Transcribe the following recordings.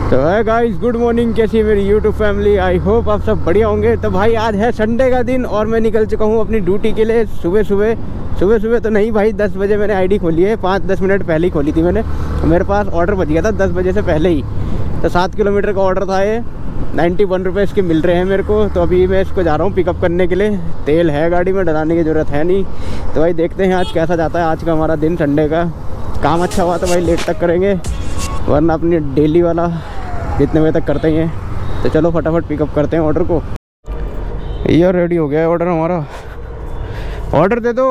तो है guys, good morning. कैसी है मेरी यूट्यूब फैमिली? आई होप आप सब बढ़िया होंगे। तो भाई आज है संडे का दिन और मैं निकल चुका हूँ अपनी ड्यूटी के लिए। सुबह सुबह तो नहीं भाई, 10 बजे मैंने आईडी खोली है। 5-10 मिनट पहले ही खोली थी मैंने। मेरे पास ऑर्डर बच गया था 10 बजे से पहले ही। तो 7 किलोमीटर का ऑर्डर था ये। 91 रुपये इसके मिल रहे हैं मेरे को। तो अभी मैं इसको जा रहा हूँ पिकअप करने के लिए। तेल है गाड़ी में, डराने की ज़रूरत है नहीं। तो भाई देखते हैं आज कैसा जाता है आज का हमारा दिन संडे का। काम अच्छा हुआ तो भाई लेट तक करेंगे, वरना अपनी डेली वाला जितने बजे तक करते ही हैं। तो चलो फटाफट पिकअप करते हैं ऑर्डर को। यार रेडी हो गया है ऑर्डर हमारा। ऑर्डर दे दो।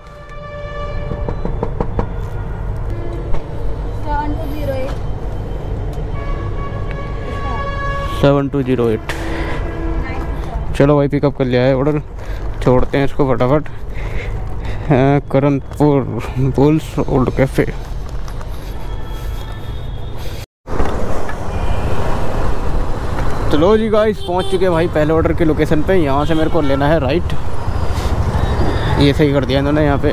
7208। चलो भाई पिकअप कर लिया है ऑर्डर। छोड़ते हैं इसको फटाफट। Karanpur bulls old cafe. तो लो जी गाइस, पहुंच चुके हैं भाई पहले ऑर्डर की लोकेशन पे। यहाँ से मेरे को लेना है राइट। ये सही कर दिया इन्होंने यहाँ पे।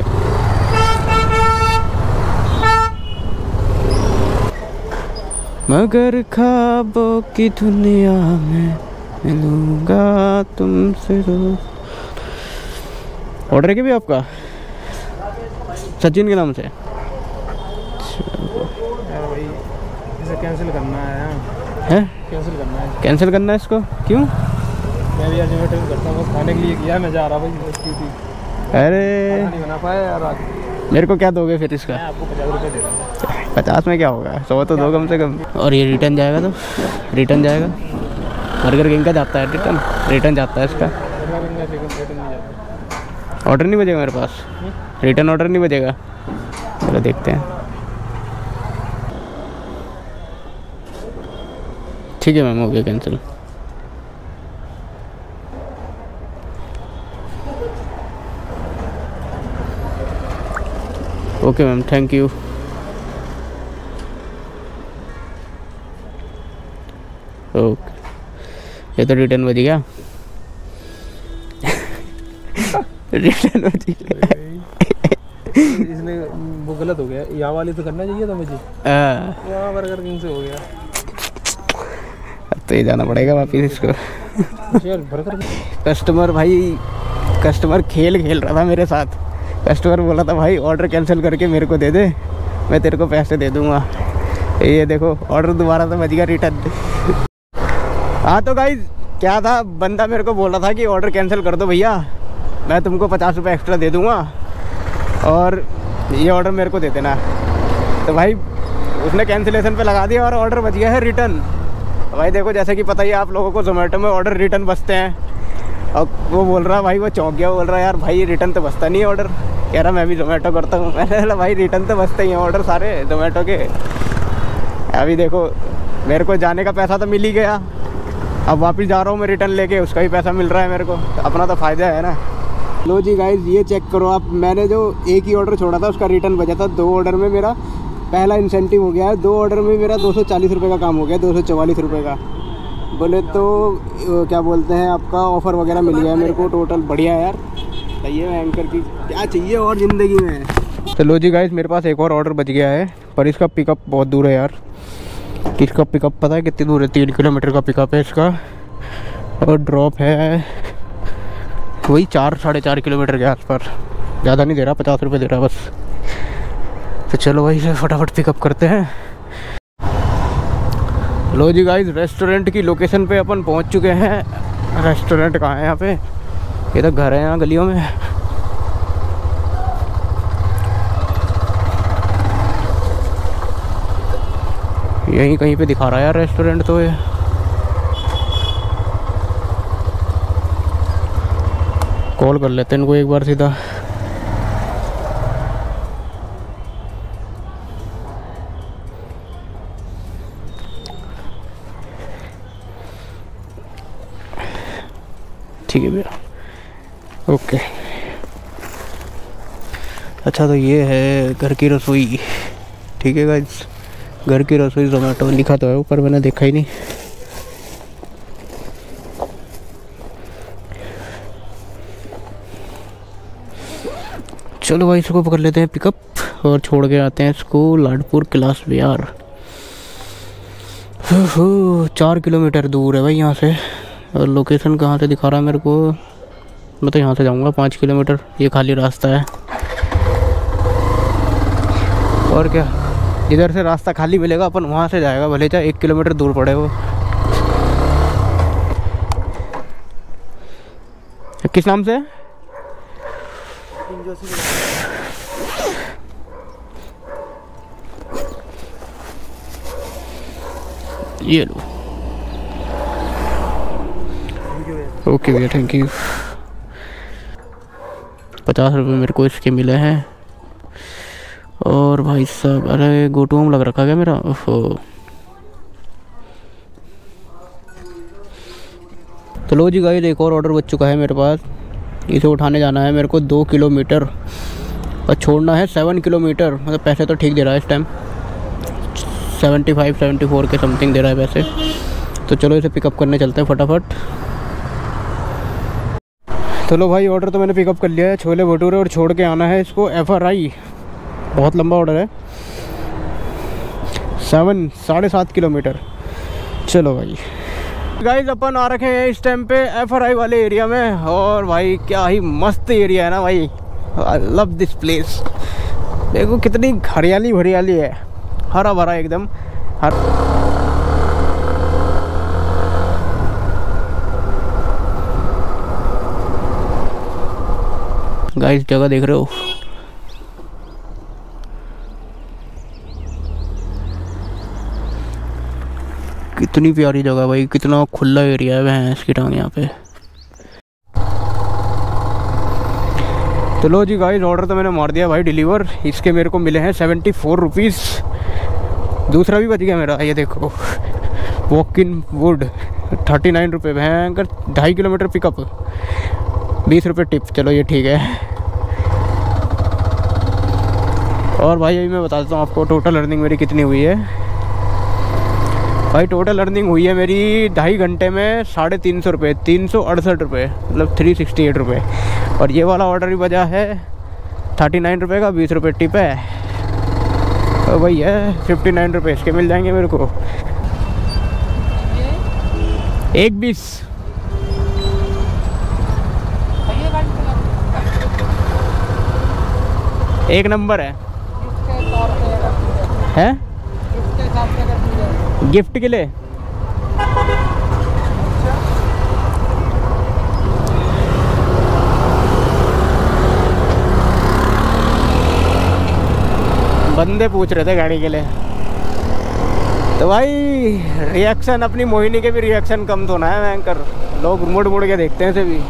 मगर ख्वाबों की दुनिया में मिलूंगा तुमसे रोज। ऑर्डर है क्या भी आपका? सचिन के नाम से। भाई इसे कैंसिल करना है। कैंसिल करना है। कैंसिल करना है इसको? क्यों? मैं भी आज रिटर्न करता हूँ, बस खाने के लिए किया। मैं जा रहा भाई ड्यूटी। अरे नहीं बना पाया यार आज। मेरे को क्या दोगे फिर इसका? मैं आपको 50 रुपये दे रहा हूँ। 50 में क्या होगा? 100 तो दो कम से कम। और ये रिटर्न जाएगा तो रिटर्न जाएगा। बर्गर किंग का जाता है रिटर्न जाता है इसका। ऑर्डर नहीं बजेगा मेरे पास। रिटर्न ऑर्डर नहीं बजेगा। चलो देखते हैं। ठीक है मैम, हो गया cancel. Okay ma'am, thank you. Okay, ये तो रिटर्न बज गया। रिटर्न बज गया। इसने वो गलत हो गया। यहाँ वाली तो करना चाहिए था मुझे। यहाँ बर्गर किंग से हो गया। अब तो ये जाना पड़ेगा वापिस इसको। कस्टमर भाई, कस्टमर खेल रहा था मेरे साथ। कस्टमर बोला था भाई ऑर्डर कैंसिल करके मेरे को दे दे, मैं तेरे को पैसे दे दूंगा। ये देखो ऑर्डर दोबारा से बच गया रिटर्न। हाँ तो गाइस क्या था, बंदा मेरे को बोल रहा था कि ऑर्डर कैंसिल कर दो भैया, मैं तुमको 50 रुपये एक्स्ट्रा दे दूंगा और ये ऑर्डर मेरे को दे देना। तो भाई उसने कैंसिलेशन पे लगा दिया और ऑर्डर बच गया है रिटर्न। भाई देखो, जैसे कि पता ही आप लोगों को जोमेटो में ऑर्डर रिटर्न बचते हैं। और वो बोल रहा भाई, वो चौंक गया, बोल रहा यार भाई रिटर्न तो बचता नहीं है ऑर्डर। कह रहा मैं भी जोमेटो करता हूँ। मैंने बोला भाई रिटर्न तो बचते ही हैं ऑर्डर सारे जोमेटो के। अभी देखो मेरे को जाने का पैसा तो मिल ही गया, अब वापस जा रहा हूँ मैं रिटर्न लेके, उसका भी पैसा मिल रहा है मेरे को। तो अपना तो फ़ायदा है ना। लो जी गाइस, ये चेक करो आप, मैंने जो एक ही ऑर्डर छोड़ा था उसका रिटर्न बचा था। 2 ऑर्डर में मेरा पहला इंसेंटिव हो गया है। 2 ऑर्डर में मेरा 240 रुपये का काम हो गया, 244 रुपये का। बोले तो क्या बोलते हैं, आपका ऑफ़र वगैरह मिल गया मेरे को। टोटल बढ़िया यार, सही है। एंकर की क्या चाहिए और ज़िंदगी में। तो लो जी गाइस, मेरे पास एक और ऑर्डर बच गया है, पर इसका पिकअप बहुत दूर है यार। इसका पिकअप पता है कितनी दूर है? 3 किलोमीटर का पिकअप है इसका, और ड्रॉप है वही 4-4.5 किलोमीटर के आसपास। ज़्यादा नहीं दे रहा, 50 रुपये दे रहा बस। तो चलो भाई इसे फटाफट पिकअप करते हैं। लो जी गाइस, रेस्टोरेंट की लोकेशन पे अपन पहुंच चुके हैं। रेस्टोरेंट कहाँ है यहाँ पे? ये तो घर है यहाँ गलियों में। यहीं कहीं पे दिखा रहा है यार रेस्टोरेंट तो। ये कॉल कर लेते हैं इनको एक बार सीधा। ठीक है भैया, ओके। अच्छा तो ये है घर की रसोई। ठीक है गाइस, घर की रसोई जोमेटो लिखा तो है ऊपर, मैंने देखा ही नहीं। चलो भाई इसको पकड़ लेते हैं पिकअप और छोड़ के आते हैं इसको लाडपुर क्लास विहार। 4 किलोमीटर दूर है भाई यहाँ से। और लोकेशन कहाँ से दिखा रहा है मेरे को, मैं तो यहाँ से जाऊँगा 5 किलोमीटर, ये खाली रास्ता है। और क्या, जिधर से रास्ता खाली मिलेगा अपन वहाँ से जाएगा, भले चाहे 1 किलोमीटर दूर पड़े वो। किस नाम से? ये लो। ओके भैया, थैंक यू। 50 रुपये मेरे को इसके मिले हैं। और भाई साहब, अरे गोटू होम लग रखा क्या मेरा? ओहो। तो लो जी गाइस, एक और ऑर्डर बच चुका है मेरे पास। इसे उठाने जाना है मेरे को 2 किलोमीटर और छोड़ना है 7 किलोमीटर। मतलब पैसे तो ठीक दे रहा है इस टाइम, 75-74 के समथिंग दे रहा है पैसे। तो चलो इसे पिकअप करने चलते हैं फटाफट। चलो भाई, ऑर्डर तो मैंने पिकअप कर लिया है, छोले भटूरे, और छोड़ के आना है इसको FRI। बहुत लंबा ऑर्डर है, 7.5 किलोमीटर। चलो भाई गाइस, अपन आ रखे हैं इस टाइम पे FRI वाले एरिया में। और भाई क्या ही मस्त एरिया है ना भाई, आई लव दिस प्लेस। देखो कितनी हरियाली भरियाली है, हरा भरा एकदम। गाइस जगह देख रहे हो, कितनी प्यारी जगह भाई, कितना खुला एरिया है भैंस की टांग यहाँ पे। तो लो जी गाइस, ऑर्डर तो मैंने मार दिया भाई डिलीवर। इसके मेरे को मिले हैं 74 रुपीज़। दूसरा भी बच गया मेरा, ये देखो, वॉक इन वुड 39 रुपये। भयंकर 2.5 किलोमीटर पिकअप, 20 रुपये टिप। चलो ये ठीक है। और भाई अभी मैं बताता हूँ आपको टोटल अर्निंग मेरी कितनी हुई है। भाई टोटल अर्निंग हुई है मेरी 2.5 घंटे में 350 रुपये, 368 रुपये, मतलब 368 रुपये। और ये वाला ऑर्डर भी बजा है 39 रुपये का, 20 रुपये टिप है। तो भाई है 59 रुपये इसके मिल जाएंगे मेरे को। 1.20 एक नंबर है गिफ्ट के लिए। बंदे पूछ रहे थे गाड़ी के लिए। तो भाई रिएक्शन, अपनी मोहिनी के भी रिएक्शन कम तो ना है एंकर, लोग मुड़ मुड़ के देखते हैं इसे भी।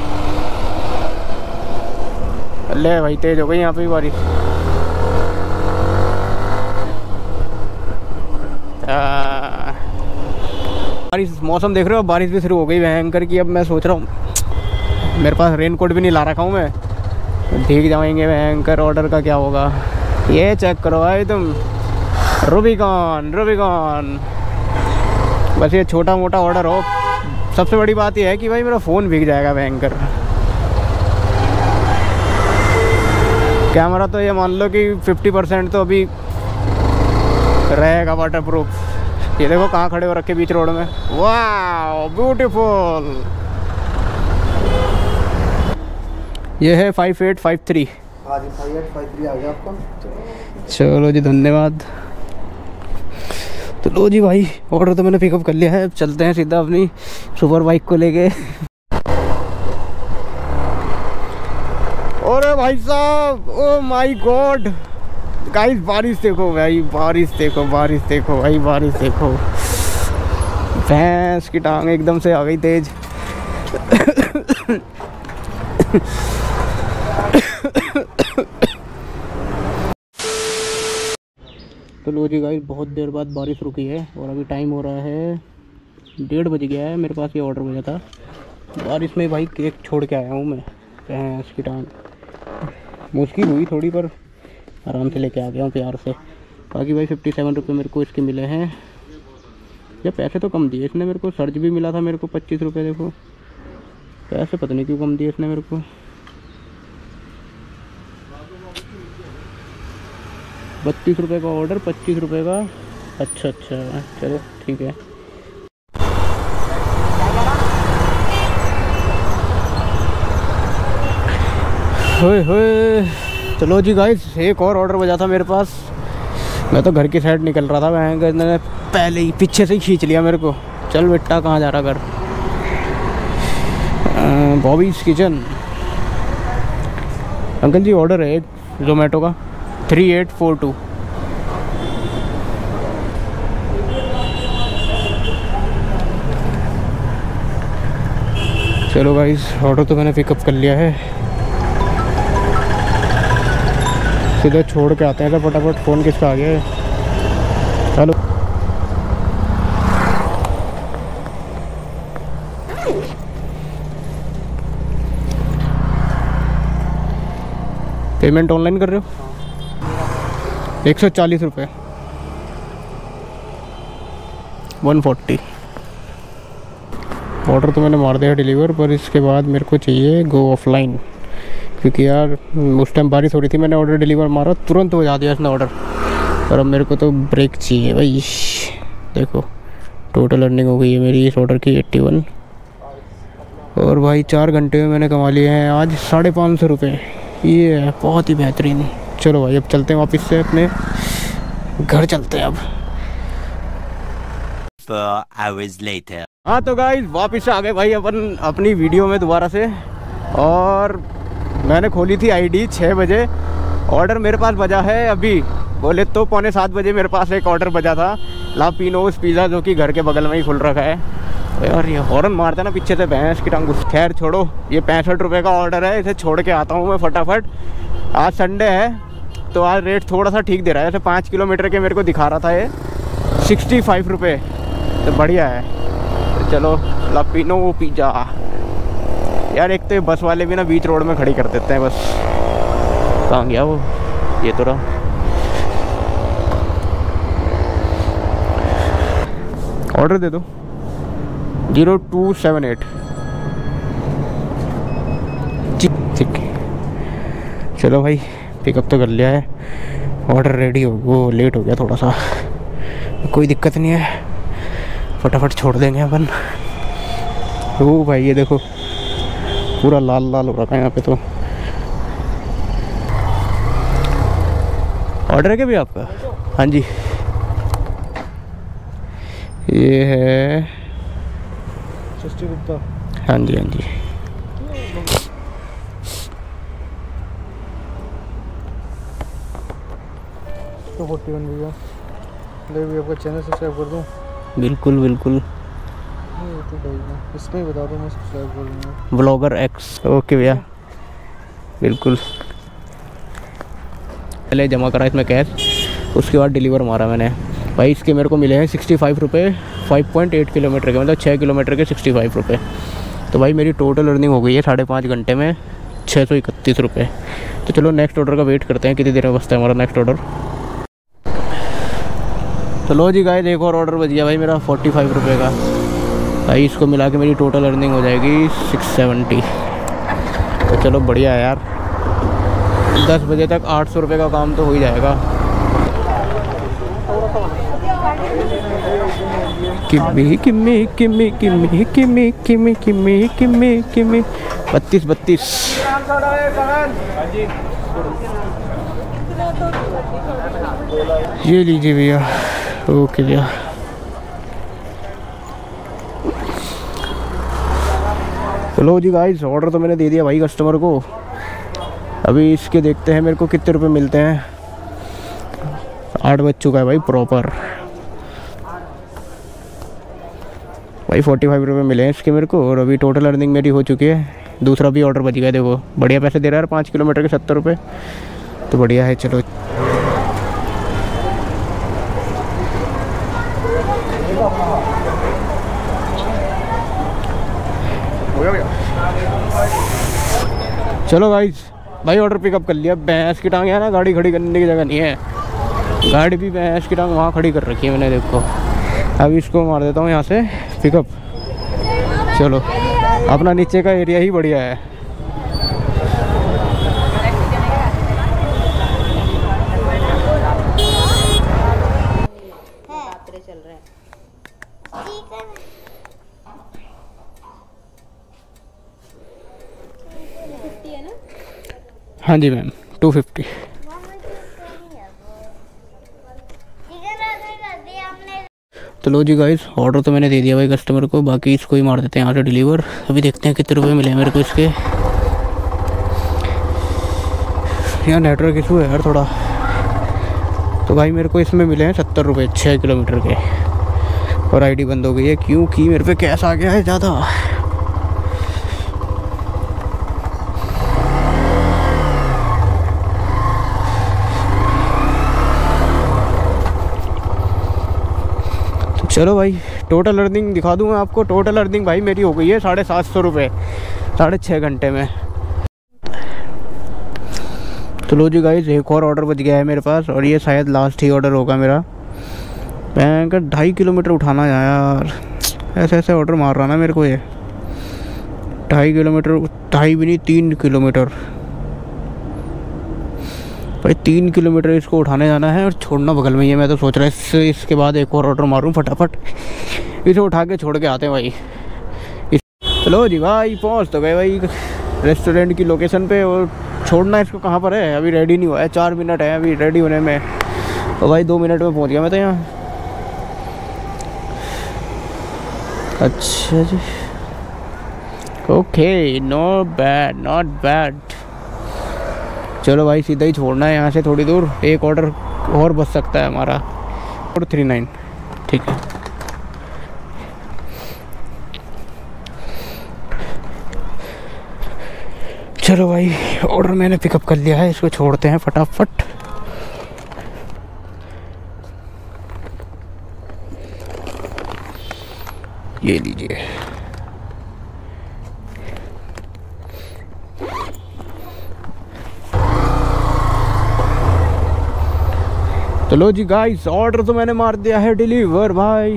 ले भाई तेज हो गई यहाँ पे बारिश। बारिश, मौसम देख रहे हो, बारिश भी शुरू हो गई भयंकर की। अब मैं सोच रहा हूँ, मेरे पास रेनकोट भी नहीं ला रखा हूँ मैं, भीग जाएंगे भयंकर। ऑर्डर का क्या होगा ये चेक करो भाई तुम। रूबिकॉन बस ये छोटा मोटा ऑर्डर हो। सबसे बड़ी बात यह है कि भाई मेरा फ़ोन भीग जाएगा भयंकर। कैमरा तो ये मान लो कि 50% तो अभी रहेगा वाटरप्रूफ। ये देखो कहाँ खड़े हो रखे बीच रोड में। वाह ब्यूटीफुल। ये है 5853। हाँ जी 5853 आ गया आपका। चलो जी धन्यवाद। तो लो जी भाई, ऑर्डर तो मैंने पिकअप कर लिया है। अब चलते हैं सीधा अपनी सुपर बाइक को लेके। अरे भाई साहब, ओ माय गॉड गाइस, बारिश देखो भाई, बारिश देखो भाई, बारिश देखो। भैंस की टांग एकदम से आ गई तेज। तो लो जी गाइस, बहुत देर बाद बारिश रुकी है और अभी टाइम हो रहा है 1:30 बज गया है। मेरे पास ये ऑर्डर भेजा था, बारिश में भाई केक छोड़ के आया हूँ मैं। भैंस की टांग, मुश्किल हुई थोड़ी पर आराम से लेके आ गया हूँ प्यार से। बाकी भाई 57 रुपये मेरे को इसके मिले हैं। या पैसे तो कम दिए इसने मेरे को, सर्च भी मिला था मेरे को 25 रुपये। देखो पैसे पता नहीं क्यों कम दिए इसने मेरे को। 32 रुपये का ऑर्डर, 25 रुपये का अच्छा अच्छा, चलो ठीक है। होए होए, चलो जी गाइस, एक और ऑर्डर बचा था मेरे पास। मैं तो घर की साइड निकल रहा था, मैंने पहले ही पीछे से ही खींच लिया मेरे को। चल बेटा, कहाँ जा रहा घर? Bobby's kitchen. अंकल जी ऑर्डर है जोमेटो का 3842। चलो गाइस, ऑर्डर तो मैंने पिकअप कर लिया है। सीधे छोड़ के आते हैं तो फटाफट। फ़ोन किसका आ गया है? हेलो, पेमेंट ऑनलाइन कर रहे हो? 140 रुपये, 140। ऑर्डर तो मैंने मार दिया डिलीवर, पर इसके बाद मेरे को चाहिए गो ऑफलाइन, क्योंकि यार उस टाइम बारिश हो रही थी। मैंने ऑर्डर डिलीवर मारा, तुरंत बजा दिया इसने ऑर्डर। और अब मेरे को तो ब्रेक चाहिए भाई। देखो टोटल अर्निंग हो गई है मेरी इस ऑर्डर की 81। और भाई 4 घंटे में मैंने कमा लिए हैं आज 550 रुपये। ये है बहुत ही बेहतरीन। चलो भाई, अब चलते हैं वापस से अपने घर चलते हैं अब। 4 hours later. हाँ तो गाइस, वापस आ गए भाई अपन अपनी वीडियो में दोबारा से। और मैंने खोली थी आईडी 6 बजे। ऑर्डर मेरे पास बजा है अभी, बोले तो 6:45 बजे मेरे पास एक ऑर्डर बजा था, लापिनोस पिज़्ज़ा, जो कि घर के बगल में ही खुल रखा है। यार ये हॉर्न मारता ना पीछे से, भैंस की टांग। खैर छोड़ो, ये 65 रुपये का ऑर्डर है, इसे छोड़ के आता हूँ मैं फटाफट। आज संडे है तो आज रेट थोड़ा सा ठीक दे रहा है। जैसे 5 किलोमीटर के मेरे को दिखा रहा था ये 65 रुपये, तो बढ़िया है। तो चलो लापिनो पिज़्ज़ा। यार एक तो ये बस वाले भी ना बीच रोड में खड़ी कर देते हैं बस। कहाँ गया वो? ये तो रहा। ऑर्डर दे दो 0278। ठीक, चलो भाई पिकअप तो कर लिया है। ऑर्डर रेडी हो, वो लेट हो गया थोड़ा सा, कोई दिक्कत नहीं है, फटाफट छोड़ देंगे अपन। ओ भाई ये देखो, पूरा लाल लाल हो रखा है यहाँ पे तो। ऑर्डर है क्या भी आपका? हाँ जी, ये है। हाँ जी हाँ जी। तो 41 भैया, ले भी आपका चैनल सब्सक्राइब कर दूँ? बिल्कुल बिल्कुल, तो भाई इसमें ही बता दो, मैं सब्सक्राइब कर दूँगा। Blogger x. ओके भैया, बिल्कुल। पहले जमा करा इसमें कैश, उसके बाद डिलीवर मारा मैंने भाई। इसके मेरे को मिले हैं 65 रुपये 5.8 किलोमीटर के, मतलब 6 किलोमीटर के 65 रुपये। तो भाई मेरी टोटल अर्निंग हो गई है 5.5 घंटे में 631 रुपये। तो चलो नेक्स्ट ऑर्डर का वेट करते हैं, कितनी देर में बचता है हमारा नेक्स्ट ऑर्डर। तो लो जी गाइस, एक और ऑर्डर बच गया भाई मेरा 45 रुपये का। भाई इसको मिला के मेरी टोटल अर्निंग हो जाएगी 670। तो चलो बढ़िया है यार, 10 बजे तक 800 रुपये का काम तो हो ही जाएगा। किम्मी किम्मी किम्मी किम्मी किम्मी किम्मी किम्मी किम्मी किम्मी 32। ये लीजिए भैया। ओके भैया। चलो जी गाइस, ऑर्डर तो मैंने दे दिया भाई कस्टमर को। अभी इसके देखते हैं मेरे को कितने रुपए मिलते हैं। 8 बज चुका है भाई प्रॉपर। भाई 45 रुपये मिले हैं इसके मेरे को, और अभी टोटल अर्निंग मेरी हो चुकी है। दूसरा भी ऑर्डर बच गया, देखो बढ़िया पैसे दे रहा है यार, 5 किलोमीटर के 70 रुपये, तो बढ़िया है। चलो चलो गाइस, भाई ऑर्डर पिकअप कर लिया। भैंस की टांग है ना, गाड़ी खड़ी करने की जगह नहीं है। गाड़ी भी भैंस की टांग वहाँ खड़ी कर रखी है मैंने, देखो। अभी इसको मार देता हूँ यहाँ से पिकअप। चलो, अपना नीचे का एरिया ही बढ़िया है। हाँ जी मैम 250। तो लो जी गाइस, ऑर्डर तो मैंने दे दिया भाई कस्टमर को, बाकी इसको ही मार देते हैं यहाँ से डिलीवर। अभी देखते हैं कितने रुपए मिले मेरे को इसके। यहाँ नेटवर्क इशू है यार थोड़ा। तो भाई मेरे को इसमें मिले हैं 70 रुपये 6 किलोमीटर के, और आईडी बंद हो गई है क्योंकि मेरे पे कैश आ गया है ज़्यादा। तो चलो भाई टोटल अर्निंग दिखा दूँ मैं आपको। टोटल अर्निंग भाई मेरी हो गई है 750 रुपये 6.5 घंटे में। तो लो जी गाइस, एक और ऑर्डर बच गया है मेरे पास, और ये शायद लास्ट ही ऑर्डर होगा मेरा। मैं 2.5 किलोमीटर उठाना है यार, ऐसे ऐसे ऑर्डर मार रहा ना मेरे को ये। 2.5 किलोमीटर, 2.5 भी नहीं 3 किलोमीटर भाई, 3 किलोमीटर इसको उठाने जाना है और छोड़ना बगल में ही है। मैं तो सोच रहा है इसके बाद एक और ऑर्डर मारूं फटाफट, इसे उठा के छोड़ के आते हैं भाई। चलो जी भाई, पहुंच तो गए भाई रेस्टोरेंट की लोकेशन पे। और छोड़ना इसको कहाँ पर है, अभी रेडी नहीं हुआ है, 4 मिनट है अभी रेडी होने में। तो भाई 2 मिनट में पहुंच गया मैं तो यहाँ। अच्छा जी, okay, not bad not bad. चलो भाई सीधा ही छोड़ना है यहाँ से थोड़ी दूर, एक ऑर्डर और बच सकता है हमारा। 439 ठीक है। चलो भाई ऑर्डर मैंने पिकअप कर लिया है, इसको छोड़ते हैं फटाफट। ये लीजिए। तो लो जी गाइस, ऑर्डर तो मैंने मार दिया है डिलीवर भाई।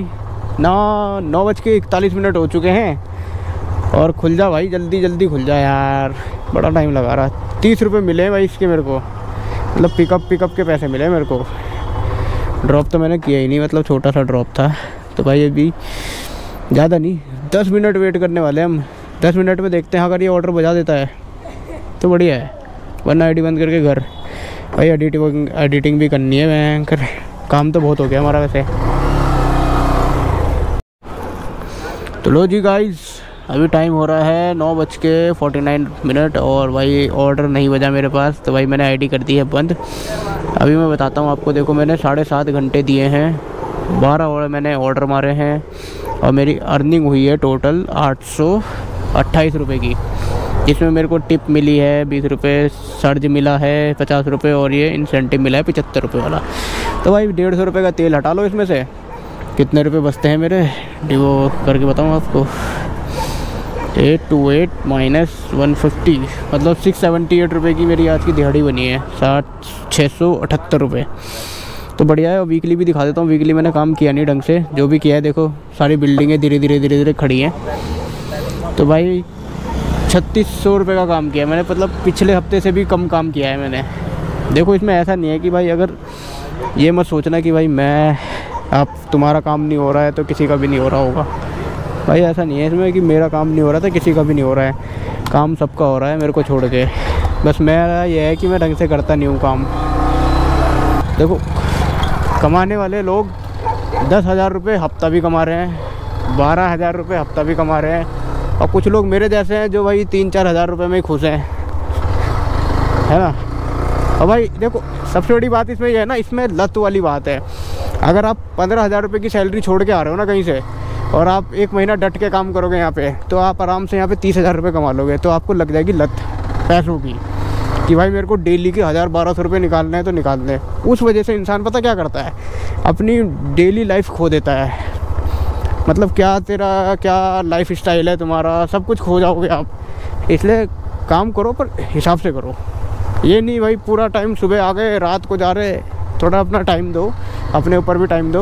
9:41 हो चुके हैं। और खुल जा भाई, जल्दी जल्दी खुल जा यार, बड़ा टाइम लगा रहा। 30 रुपये मिले हैं भाई इसके मेरे को, मतलब पिकअप के पैसे मिले मेरे को। ड्रॉप तो मैंने किया ही नहीं, मतलब छोटा सा ड्रॉप था। तो भाई अभी ज़्यादा नहीं, 10 मिनट वेट करने वाले हम। 10 मिनट में देखते हैं, अगर ये ऑर्डर बजा देता है तो बढ़िया है, वरना आईडी बंद करके घर। भाई एडिटिंग भी करनी है भयंकर, काम तो बहुत हो गया हमारा वैसे। तो लो जी गाइस, अभी टाइम हो रहा है 9:49 और भाई ऑर्डर नहीं बजा मेरे पास। तो भाई मैंने आईडी कर दी है बंद। अभी मैं बताता हूँ आपको, देखो मैंने 7.5 घंटे दिए हैं, 12 और मैंने ऑर्डर मारे हैं, और मेरी अर्निंग हुई है टोटल 828 रुपये की। जिसमें मेरे को टिप मिली है 20 रुपये, सर्ज मिला है 50 रुपये, और ये इंसेंटिव मिला है 75 रुपये वाला। तो भाई 150 रुपये का तेल हटा लो इसमें से, कितने रुपए बचते हैं मेरे, वो करके बताऊँ आपको। 828 माइनस 150, मतलब 678 रुपये की मेरी आज की दिहाड़ी बनी है, 678 रुपये। तो बढ़िया है। और वीकली भी दिखा देता हूँ। वीकली मैंने काम किया नहीं ढंग से, जो भी किया है देखो सारी बिल्डिंगें धीरे धीरे खड़ी हैं। तो भाई 3600 रुपये का काम किया मैंने, मतलब पिछले हफ्ते से भी कम काम किया है मैंने। देखो इसमें ऐसा नहीं है कि भाई, अगर ये मत सोचना कि भाई तुम्हारा काम नहीं हो रहा है तो किसी का भी नहीं हो रहा होगा। भाई ऐसा नहीं है इसमें कि मेरा काम नहीं हो रहा था किसी का भी नहीं हो रहा है, काम सबका हो रहा है मेरे को छोड़ के। बस मेरा ये है कि मैं ढंग से करता नहीं हूँ काम। देखो कमाने वाले लोग 10,000 रुपये हफ्ता भी कमा रहे हैं, 12,000 रुपये हफ्ता भी कमा रहे हैं, और कुछ लोग मेरे जैसे हैं जो भाई 3-4 हज़ार रुपये में ही खुश हैं, है ना। और भाई देखो सबसे बड़ी बात इसमें ये है ना, इसमें लत वाली बात है। अगर आप 15,000 रुपये की सैलरी छोड़ के आ रहे हो ना कहीं से, और आप 1 महीना डट के काम करोगे यहाँ पे, तो आप आराम से यहाँ पे 30,000 रुपये कमा लोगे। तो आपको लग जाएगी लत पैसों की, कि भाई मेरे को डेली के 1,000-1,200 रुपये निकालने हैं तो निकालने हैं। उस वजह से इंसान पता क्या करता है, अपनी डेली लाइफ खो देता है। मतलब क्या लाइफ स्टाइल है तुम्हारा, सब कुछ खो जाओगे आप। इसलिए काम करो पर हिसाब से करो। ये नहीं भाई पूरा टाइम सुबह आ गए रात को जा रहे, थोड़ा अपना टाइम दो, अपने ऊपर भी टाइम दो।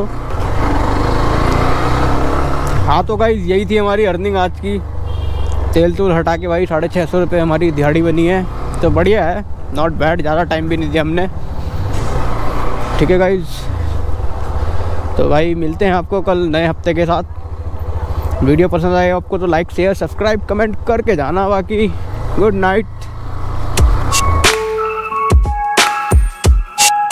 हाँ तो गाइस यही थी हमारी अर्निंग आज की। तेल तूल हटा के भाई 650 रुपये हमारी दिहाड़ी बनी है। तो बढ़िया है, नॉट बैड, ज़्यादा टाइम भी नहीं दिया हमने। ठीक है गाइस, तो भाई मिलते हैं आपको कल नए हफ्ते के साथ। वीडियो पसंद आए आपको तो लाइक शेयर सब्सक्राइब कमेंट करके जाना। बाकी गुड नाइट।